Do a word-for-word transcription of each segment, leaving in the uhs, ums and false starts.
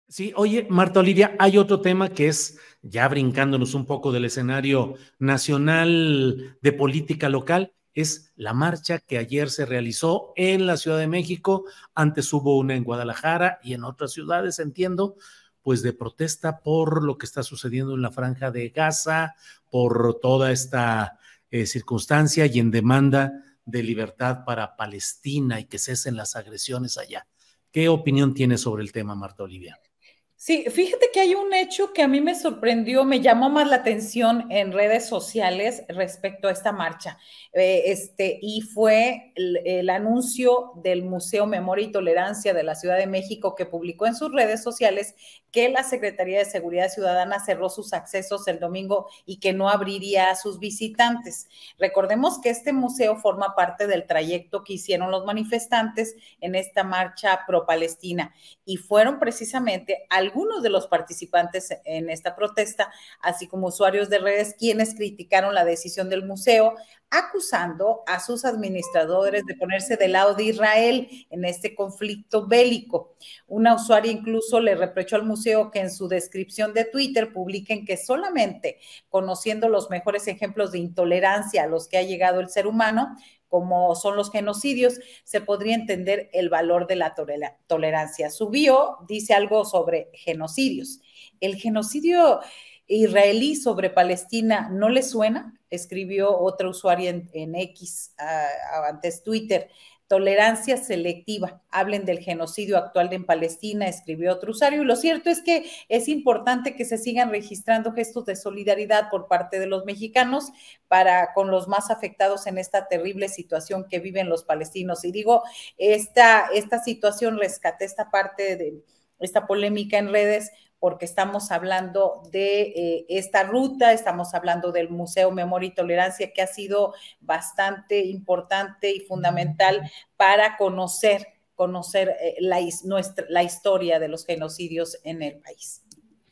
Sí, oye, Marta Olivia, hay otro tema que es, ya brincándonos un poco del escenario nacional de política local, es la marcha que ayer se realizó en la Ciudad de México. Antes hubo una en Guadalajara y en otras ciudades, entiendo, pues de protesta por lo que está sucediendo en la Franja de Gaza, por toda esta eh, circunstancia y en demanda de libertad para Palestina y que cesen las agresiones allá. ¿Qué opinión tienes sobre el tema, Marta Olivia? Sí, fíjate que hay un hecho que a mí me sorprendió, me llamó más la atención en redes sociales respecto a esta marcha. Eh, este, y fue el, el anuncio del Museo Memoria y Tolerancia de la Ciudad de México, que publicó en sus redes sociales que la Secretaría de Seguridad Ciudadana cerró sus accesos el domingo y que no abriría a sus visitantes. Recordemos que este museo forma parte del trayecto que hicieron los manifestantes en esta marcha pro-Palestina, y fueron precisamente algunos de los participantes en esta protesta, así como usuarios de redes, quienes criticaron la decisión del museo, acusando a sus administradores de ponerse del lado de Israel en este conflicto bélico. Una usuaria incluso le reprochó al museo que en su descripción de Twitter publiquen que solamente conociendo los mejores ejemplos de intolerancia a los que ha llegado el ser humano, como son los genocidios, se podría entender el valor de la tolerancia. Su bio dice algo sobre genocidios. El genocidio israelí sobre Palestina, ¿no le suena? Escribió otra usuaria en, en X, uh, antes Twitter. Tolerancia selectiva. Hablen del genocidio actual en Palestina, escribió otro usuario. Y lo cierto es que es importante que se sigan registrando gestos de solidaridad por parte de los mexicanos para con los más afectados en esta terrible situación que viven los palestinos. Y digo, esta, esta situación, rescaté esta parte de esta polémica en redes, porque estamos hablando de eh, esta ruta, estamos hablando del Museo Memoria y Tolerancia, que ha sido bastante importante y fundamental para conocer, conocer eh, la, nuestra, la historia de los genocidios en el país.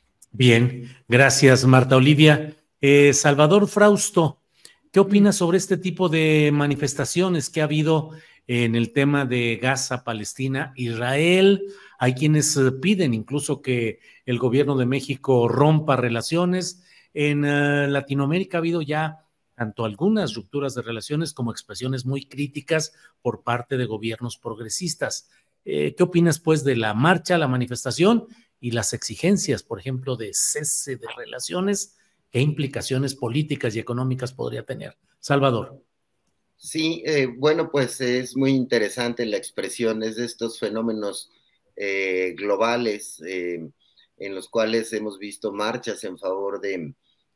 Bien, gracias, Marta Olivia. Eh, Salvador Frausto, ¿qué opinas sobre este tipo de manifestaciones que ha habido en el tema de Gaza, Palestina, Israel? Hay quienes piden incluso que el gobierno de México rompa relaciones. En uh, Latinoamérica ha habido ya tanto algunas rupturas de relaciones como expresiones muy críticas por parte de gobiernos progresistas. Eh, ¿Qué opinas, pues, de la marcha, la manifestación y las exigencias, por ejemplo, de cese de relaciones? ¿Qué implicaciones políticas y económicas podría tener? Salvador. Sí, eh, bueno, pues es muy interesante la expresión, es de estos fenómenos eh, globales eh, en los cuales hemos visto marchas en favor de,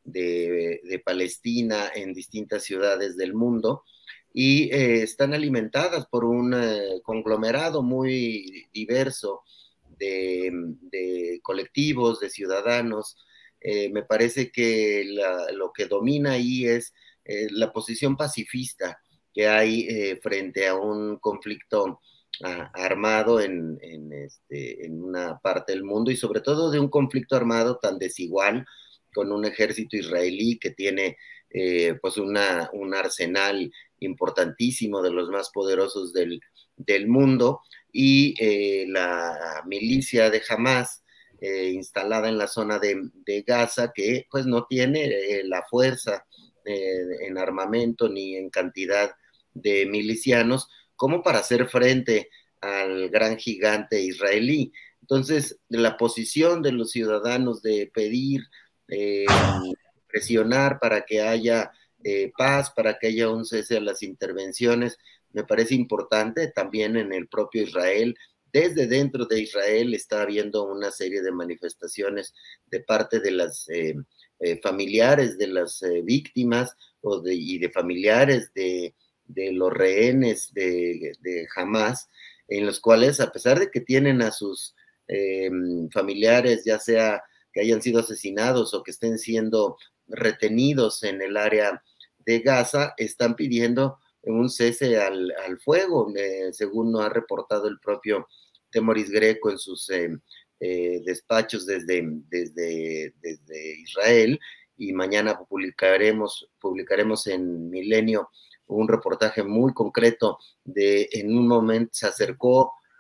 de, de Palestina en distintas ciudades del mundo y eh, están alimentadas por un eh, conglomerado muy diverso de, de colectivos, de ciudadanos. Eh, me parece que la, lo que domina ahí es eh, la posición pacifista que hay eh, frente a un conflicto uh, armado en, en, este, en una parte del mundo y sobre todo de un conflicto armado tan desigual con un ejército israelí que tiene eh, pues una, un arsenal importantísimo de los más poderosos del, del mundo y eh, la milicia de Hamas eh, instalada en la zona de, de Gaza que pues no tiene eh, la fuerza eh, en armamento ni en cantidad de milicianos como para hacer frente al gran gigante israelí. Entonces, la posición de los ciudadanos de pedir, eh, presionar para que haya eh, paz, para que haya un cese a las intervenciones, me parece importante también en el propio Israel. Desde dentro de Israel está habiendo una serie de manifestaciones de parte de las eh, eh, familiares de las eh, víctimas o de, y de familiares de de los rehenes de, de Hamas, en los cuales, a pesar de que tienen a sus eh, familiares, ya sea que hayan sido asesinados o que estén siendo retenidos en el área de Gaza, están pidiendo un cese al, al fuego, eh, según ha reportado el propio Temoris Greco en sus eh, eh, despachos desde, desde, desde Israel, y mañana publicaremos, publicaremos en Milenio un reportaje muy concreto de en un momento se acercó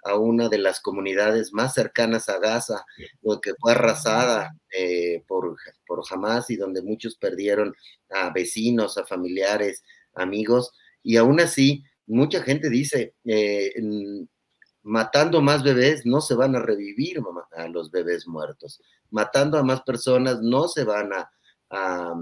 a una de las comunidades más cercanas a Gaza, que fue arrasada eh, por, por Hamás y donde muchos perdieron a vecinos, a familiares, amigos, y aún así mucha gente dice, eh, matando más bebés no se van a revivir a los bebés muertos, matando a más personas no se van a, a,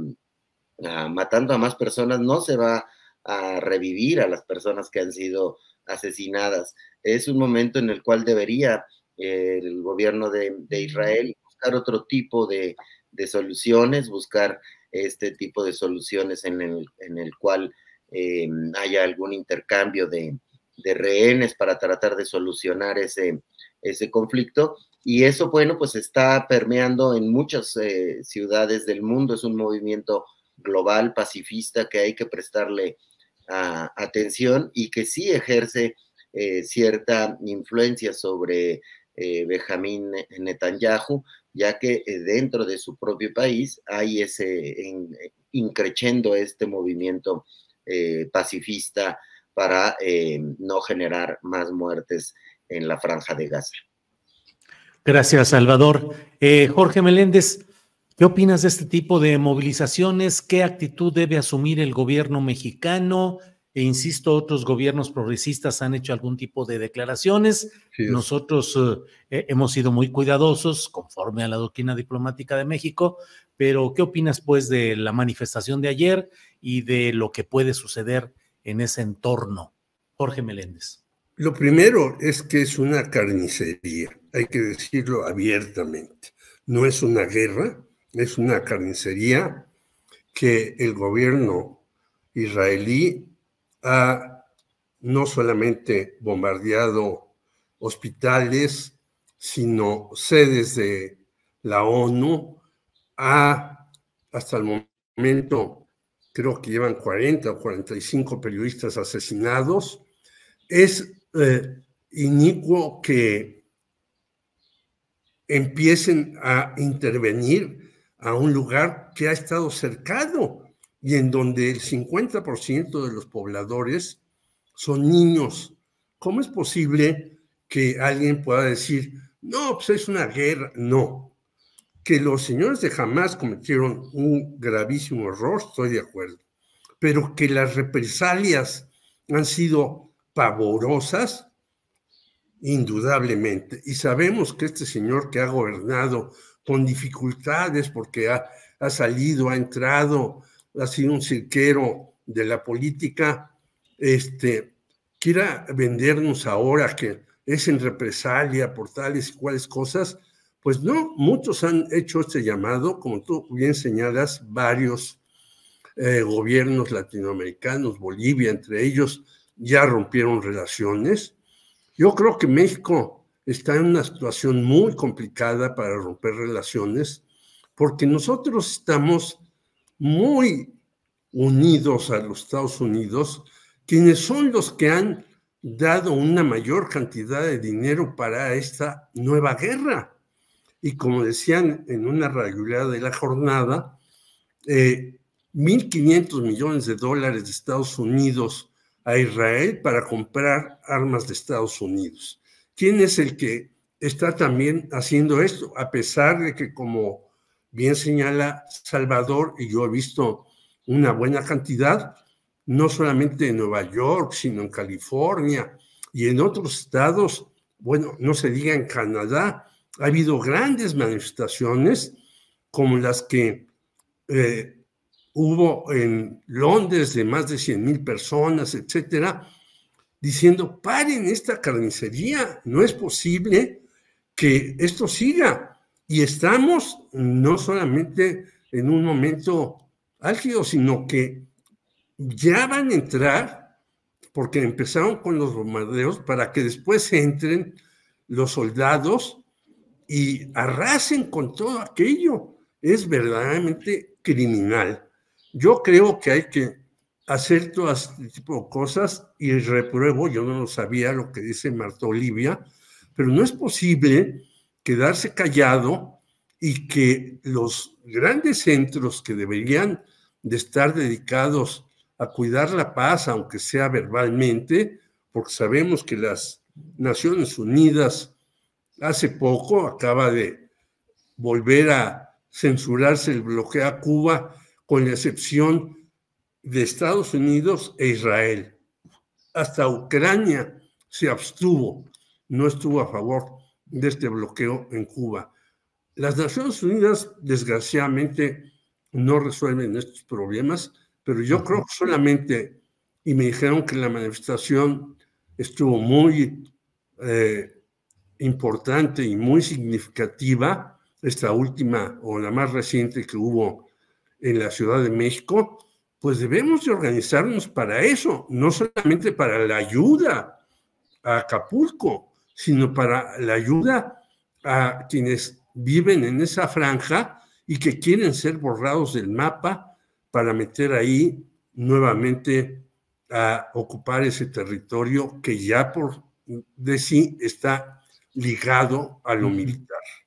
a matando a más personas no se va a revivir a las personas que han sido asesinadas. Es un momento en el cual debería eh, el gobierno de, de Israel buscar otro tipo de, de soluciones, buscar este tipo de soluciones en el, en el cual eh, haya algún intercambio de, de rehenes para tratar de solucionar ese, ese conflicto. Y eso, bueno, pues está permeando en muchas eh, ciudades del mundo. Es un movimiento global, pacifista, que hay que prestarle uh, atención y que sí ejerce eh, cierta influencia sobre eh, Benjamín Netanyahu, ya que eh, dentro de su propio país hay ese en, increciendo este movimiento eh, pacifista para eh, no generar más muertes en la Franja de Gaza. Gracias, Salvador. Eh, Jorge Meléndez, ¿qué opinas de este tipo de movilizaciones? ¿Qué actitud debe asumir el gobierno mexicano? E insisto, otros gobiernos progresistas han hecho algún tipo de declaraciones. Sí, nosotros eh, hemos sido muy cuidadosos conforme a la doctrina diplomática de México, pero ¿qué opinas pues de la manifestación de ayer y de lo que puede suceder en ese entorno? Jorge Meléndez. Lo primero es que es una carnicería, hay que decirlo abiertamente. No es una guerra, es una carnicería que el gobierno israelí ha no solamente bombardeado hospitales, sino sedes de la ONU, ha hasta el momento creo que llevan cuarenta o cuarenta y cinco periodistas asesinados. Es eh, inicuo que empiecen a intervenir a un lugar que ha estado cercado y en donde el cincuenta por ciento de los pobladores son niños. ¿Cómo es posible que alguien pueda decir, no, pues es una guerra? No. Que los señores de Hamás cometieron un gravísimo error, estoy de acuerdo, pero que las represalias han sido pavorosas, indudablemente. Y sabemos que este señor que ha gobernado con dificultades porque ha, ha salido, ha entrado, ha sido un cirquero de la política, este, quiera vendernos ahora que es en represalia por tales y cuales cosas, pues no, muchos han hecho este llamado, como tú bien señalas, varios eh, gobiernos latinoamericanos, Bolivia, entre ellos, ya rompieron relaciones. Yo creo que México está en una situación muy complicada para romper relaciones, porque nosotros estamos muy unidos a los Estados Unidos, quienes son los que han dado una mayor cantidad de dinero para esta nueva guerra. Y como decían en una regularidad de la jornada, eh, mil quinientos millones de dólares de Estados Unidos a Israel para comprar armas de Estados Unidos. ¿Quién es el que está también haciendo esto? A pesar de que, como bien señala Salvador, y yo he visto una buena cantidad, no solamente en Nueva York, sino en California y en otros estados, bueno, no se diga en Canadá, ha habido grandes manifestaciones como las que eh, hubo en Londres de más de cien mil personas, etcétera, diciendo, paren esta carnicería, no es posible que esto siga. Y estamos no solamente en un momento álgido, sino que ya van a entrar, porque empezaron con los bombardeos, para que después entren los soldados y arrasen con todo aquello. Es verdaderamente criminal. Yo creo que hay que hacer todo este tipo de cosas y repruebo, yo no lo sabía lo que dice Marta Olivia, pero no es posible quedarse callado y que los grandes centros que deberían de estar dedicados a cuidar la paz, aunque sea verbalmente, porque sabemos que las Naciones Unidas hace poco acaba de volver a censurarse el bloqueo a Cuba, con la excepción de Estados Unidos e Israel. Hasta Ucrania se abstuvo, no estuvo a favor de este bloqueo en Cuba. Las Naciones Unidas, desgraciadamente, no resuelven estos problemas, pero yo creo que solamente, y me dijeron que la manifestación estuvo muy eh, importante y muy significativa, esta última o la más reciente que hubo en la Ciudad de México, pues debemos de organizarnos para eso, no solamente para la ayuda a Acapulco, sino para la ayuda a quienes viven en esa franja y que quieren ser borrados del mapa para meter ahí nuevamente a ocupar ese territorio que ya por de sí está ligado a lo militar.